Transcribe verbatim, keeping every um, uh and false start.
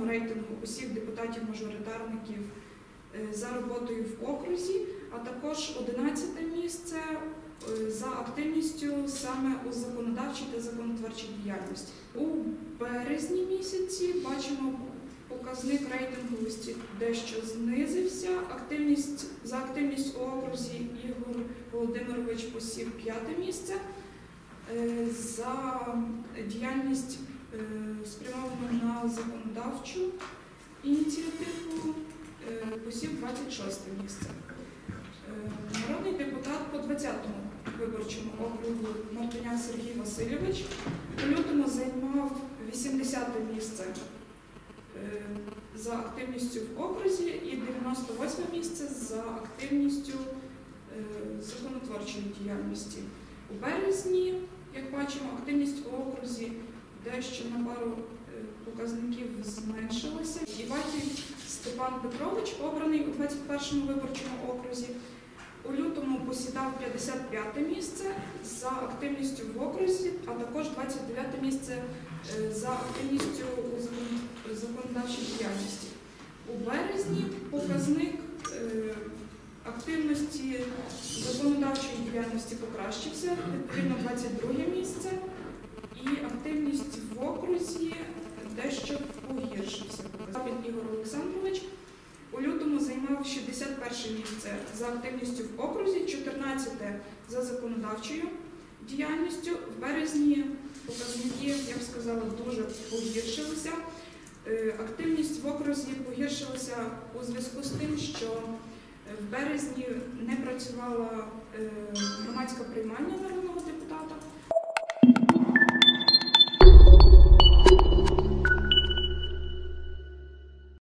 рейтингу осіб депутатів-мажоритарників за роботою в окрузі, а також одинадцяте місце за активністю саме у законодавчій та законотворчій діяльності. У березні місяці бачимо, показник рейтинговості дещо знизився. Активність, за активність у окрузі Ігор Володимирович посів п'яте місце. За діяльність спрямовану на законодавчу ініціативу посів двадцять шосте місце. Народний депутат по двадцятому виборчому округу Мартиняк Сергій Васильович у лютому займав вісімдесяте місце за активністю в окрузі і дев'яносто восьме місце за активністю законотворчої діяльності. У березні, як бачимо, активність у окрузі дещо на пару показників зменшилася. Іваків Степан Петрович, обраний у двадцять першому виборчому окрузі, у лютому посідав п'ятдесят п'яте місце за активністю в окрузі, а також двадцять дев'яте місце за активністю у законодавчій діяльності. У березні показник активності законодавчої діяльності покращився, відповідно двадцять друге місце, і активність в окрузі дещо погіршився. Ігор Олександрович у лютому займав шістдесят перше місце за активністю в окрузі, чотирнадцяте за законодавчою діяльністю. В березні показники, я б сказала, дуже погіршилися. Активність в окрузі погіршилася у зв'язку з тим, що в березні не працювала громадська